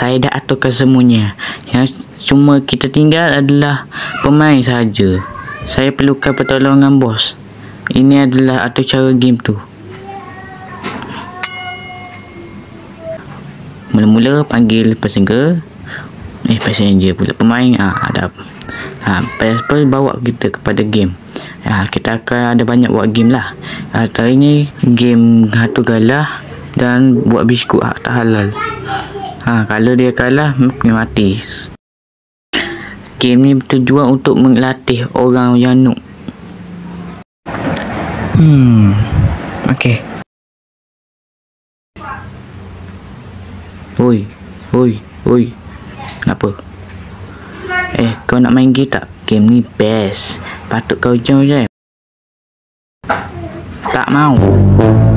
Saya dah aturkan semuanya. Yang cuma kita tinggal adalah pemain saja. Saya perlukan pertolongan bos. Ini adalah atur cara game tu. Mula-mula panggil passenger pula pemain. Ada passport bawa kita kepada game. Kita akan ada banyak buat game lah. Hari ni game hatu galah dan buat biskut tak halal. Kalau dia kalah kena mati. Game ni bertujuan untuk melatih orang yang noob. Okey. Oi. Kenapa? Kau nak main game tak? Game ni best. Patut kau join je. Tak mau.